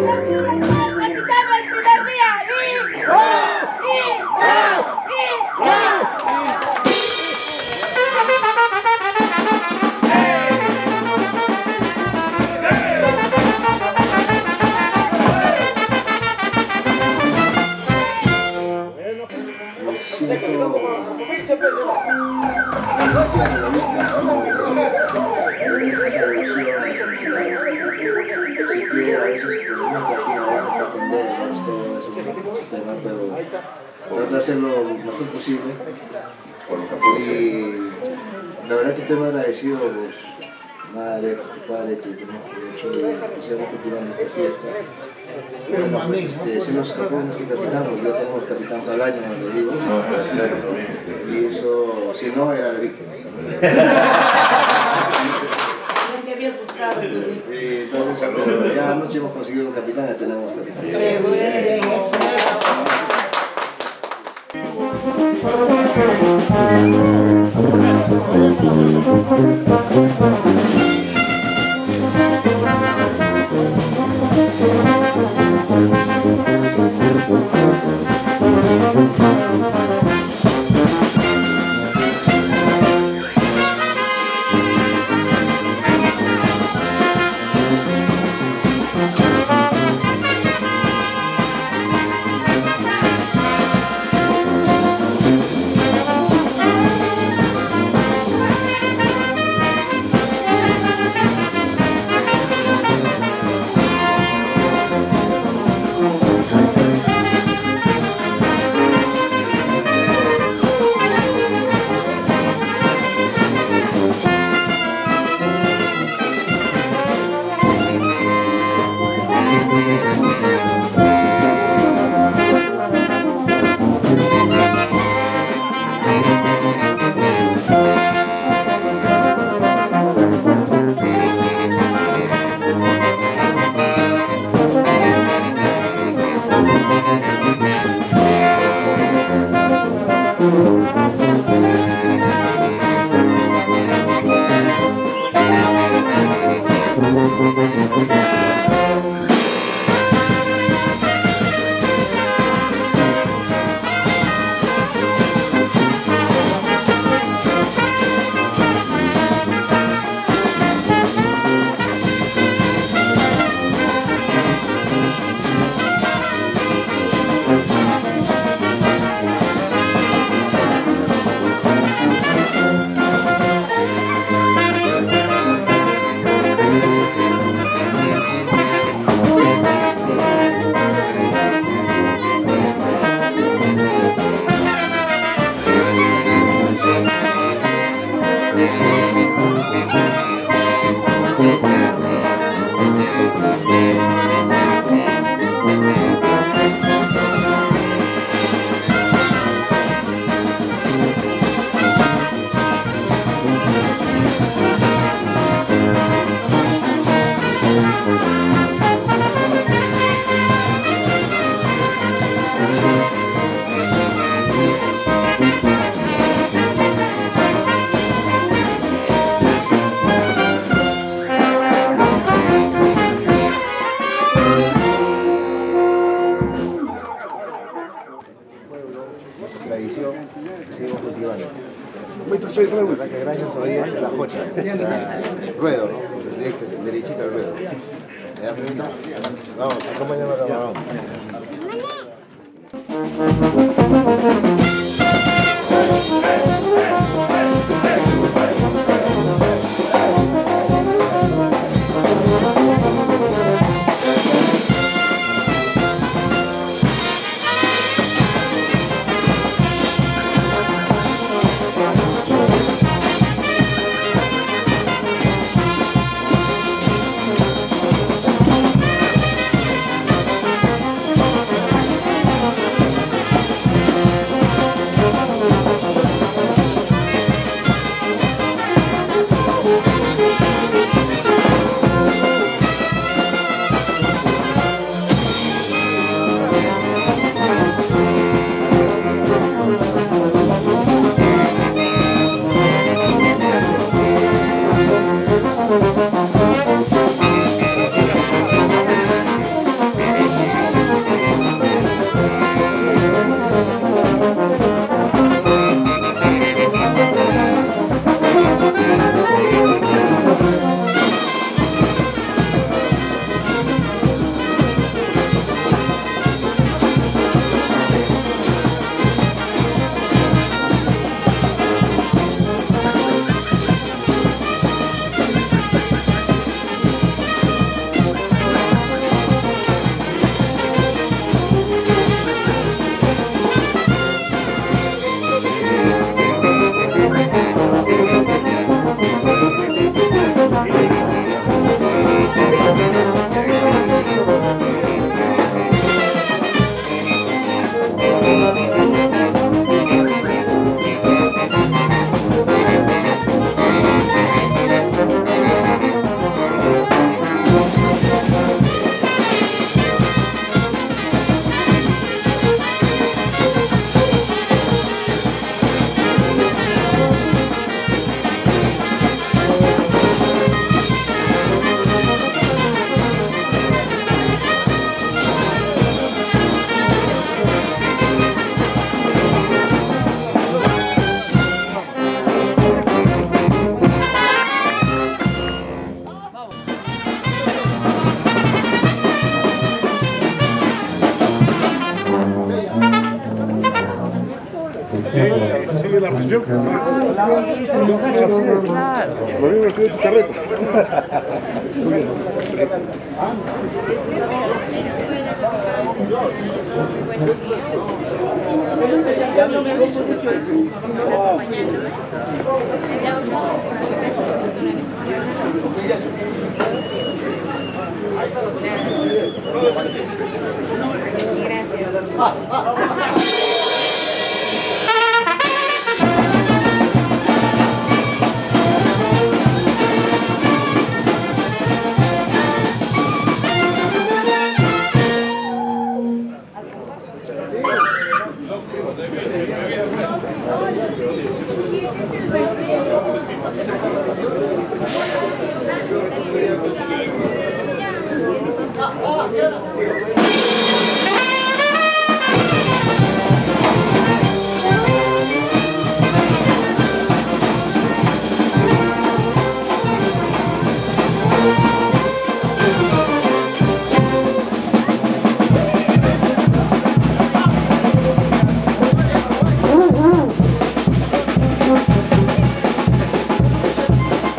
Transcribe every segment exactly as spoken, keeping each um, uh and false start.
Tratar de hacerlo lo mejor posible y la verdad que estoy muy agradecido a los madre, padre, que sigamos cultivando esta fiesta. Bueno, pues este, se nos escapó nuestro capitán, porque ya tenemos el capitán para el año, le digo, y eso, si no, era la víctima. ¿Qué habías buscado? Y entonces, pero ya anoche hemos conseguido un capitán, ya tenemos capitán. Qué bueno, eso. Tradición, seguimos cultivando. Gracias a Dios, la jocha, ruedo, ¿no? Derechito al ruedo. Vamos, acompáñame a la exposición. Lo mismo escribe tu carreta.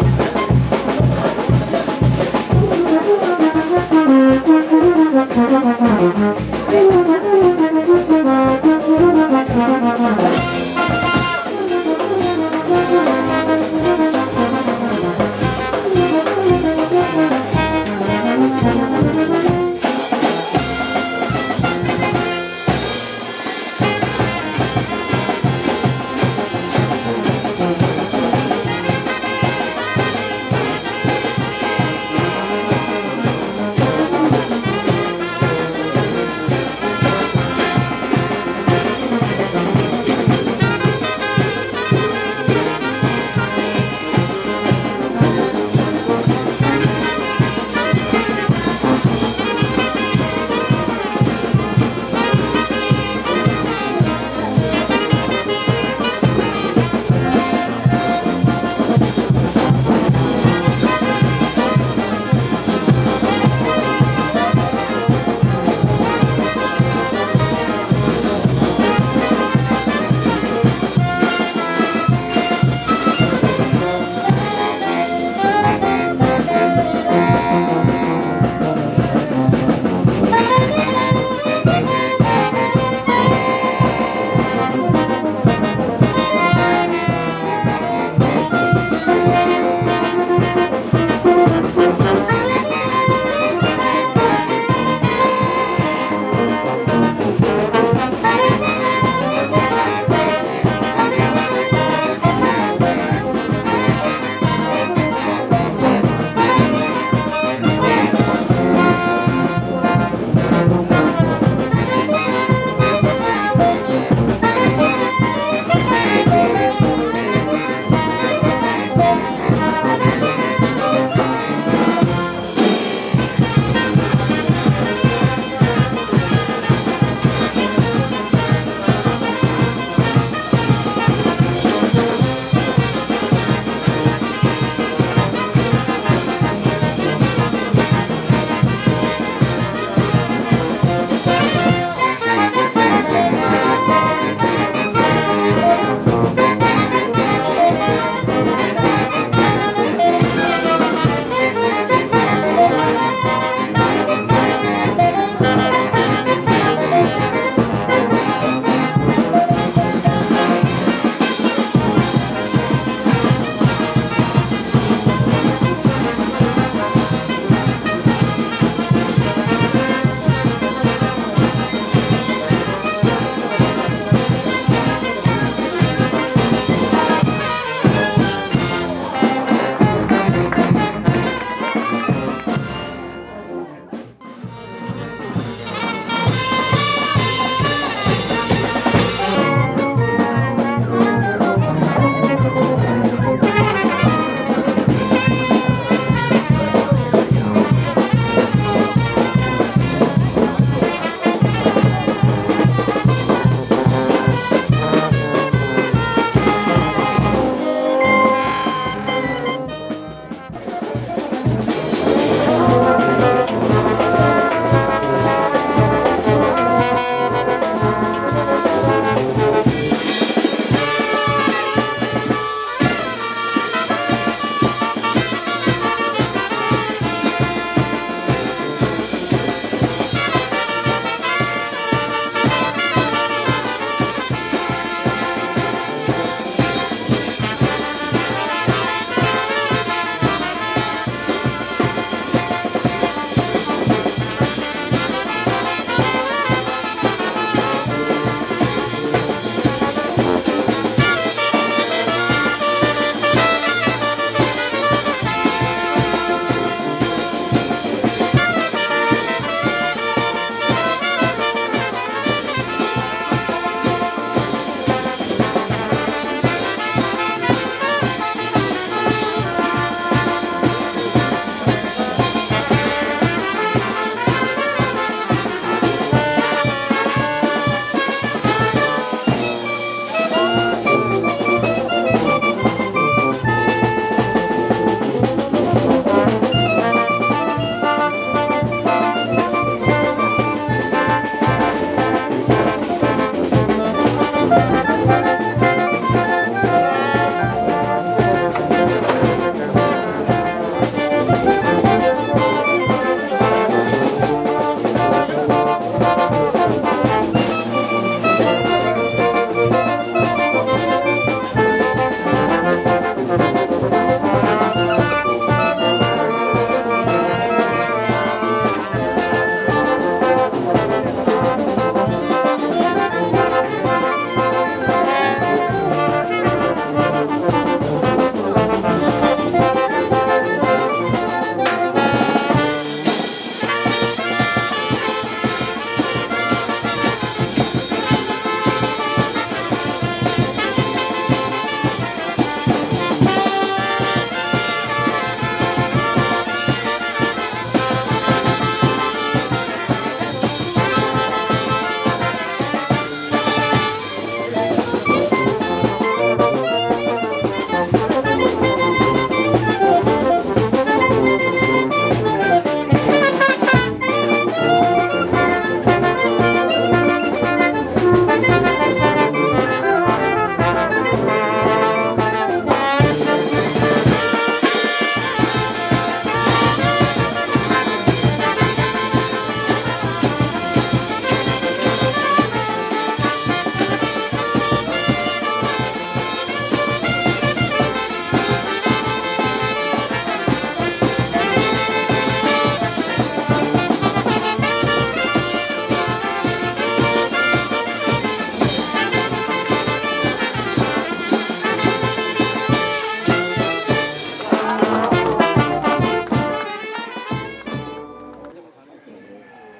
Thank you.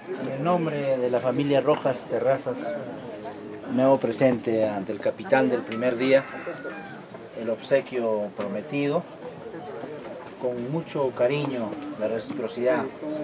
En el nombre de la familia Rojas Terrazas, me hago presente ante el capitán del primer día el obsequio prometido, con mucho cariño, la reciprocidad.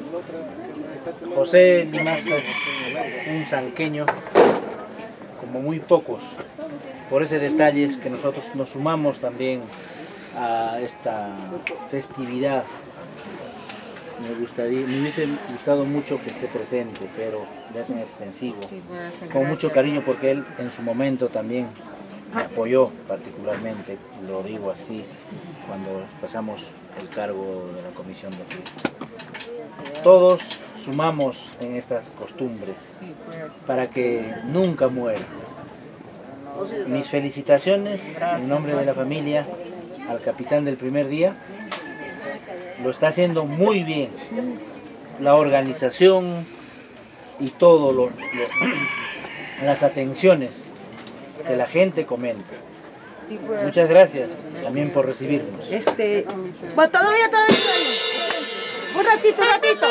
José Limasca es un sanqueño como muy pocos. Por ese detalle es que nosotros nos sumamos también a esta festividad. Me gustaría, me hubiese gustado mucho que esté presente, pero le hacen extensivo, con mucho cariño, porque él en su momento también me apoyó particularmente, lo digo así, cuando pasamos el cargo de la comisión de fiesta. Todos sumamos en estas costumbres para que nunca muera. Mis felicitaciones en nombre de la familia al capitán del primer día. Lo está haciendo muy bien. La organización y todo lo, lo, las atenciones que la gente comenta. Muchas gracias también por recibirnos. Este, bueno, todavía, todavía, todavía. Un ratito, un ratito.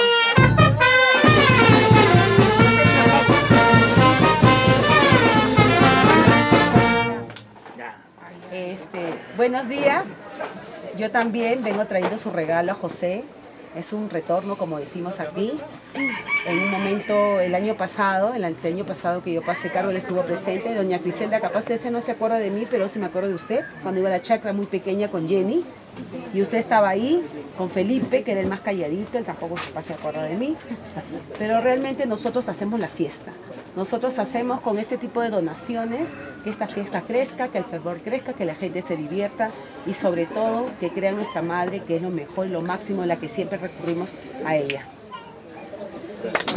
Este, buenos días. Yo también vengo trayendo su regalo a José. Es un retorno, como decimos aquí. En un momento, el año pasado, el año pasado que yo pasé cargo, él estuvo presente. Doña Criselda, capaz de ese no se acuerda de mí, pero sí me acuerdo de usted, cuando iba a la chacra muy pequeña con Jenny. Y usted estaba ahí con Felipe, que era el más calladito, él tampoco se acuerda de mí. Pero realmente nosotros hacemos la fiesta. Nosotros hacemos con este tipo de donaciones que esta fiesta crezca, que el fervor crezca, que la gente se divierta y sobre todo que crea nuestra madre, que es lo mejor, lo máximo, en la que siempre recurrimos a ella. ¡Oh!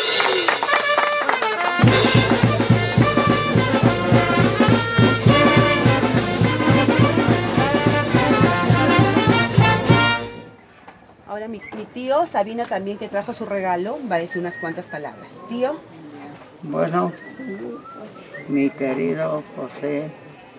Ahora mi, mi tío Sabino también, que trajo su regalo, va a decir unas cuantas palabras. Tío. Bueno, mi querido José,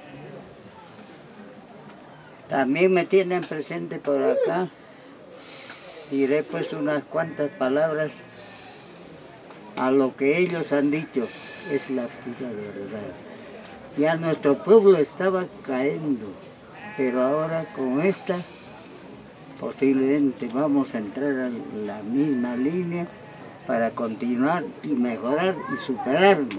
también me tienen presente por acá. Diré pues unas cuantas palabras a lo que ellos han dicho, es la pura verdad. Ya nuestro pueblo estaba cayendo, pero ahora con esta posiblemente vamos a entrar a la misma línea para continuar y mejorar y superarnos.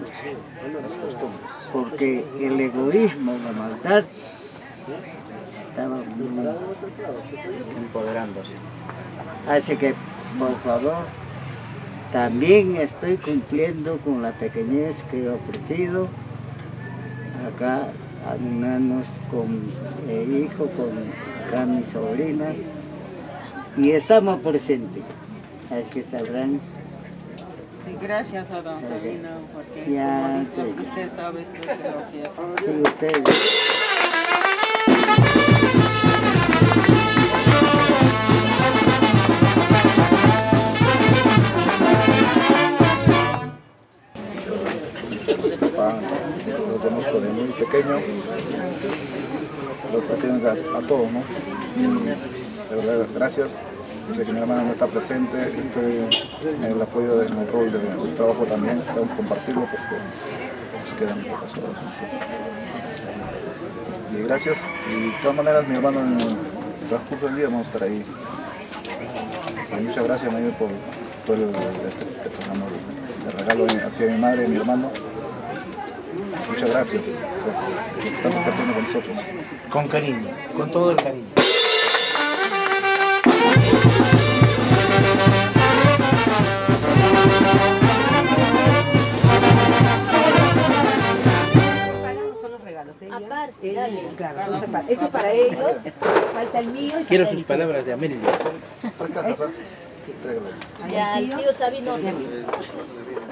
Porque el egoísmo, la maldad, estaba muy empoderándose. Así que, por favor, también estoy cumpliendo con la pequeñez que he ofrecido acá a hermanos, con mi eh, hijo, con acá mi sobrina, y estamos presentes. Así que sabrán. Sí, gracias a don Sabino, porque ya, como dice, sí. usted sabe pues, lo que es. Sí, ustedes. Lo conozco de muy pequeño, lo pertenece a, a todos, ¿no? De verdad, gracias. Sé que mi hermana no está presente, estoy en el apoyo del rol de, del trabajo también, tenemos que compartirlo porque nos quedan pocas horas. Y gracias, y de todas maneras mi hermano en el transcurso del día vamos a estar ahí. Y muchas gracias, Mayor, por todo el, este, este, el regalo hacia mi madre y mi hermano. Muchas gracias por estar compartiendo con nosotros. Con cariño, con todo el cariño. Son los regalos, ¿eh? Aparte, dale. Claro, no se para. Ese es para ellos, falta el mío. Y Quiero para sus el palabras de Amelia. tío. Ya, el tío Sabino. Y a mí.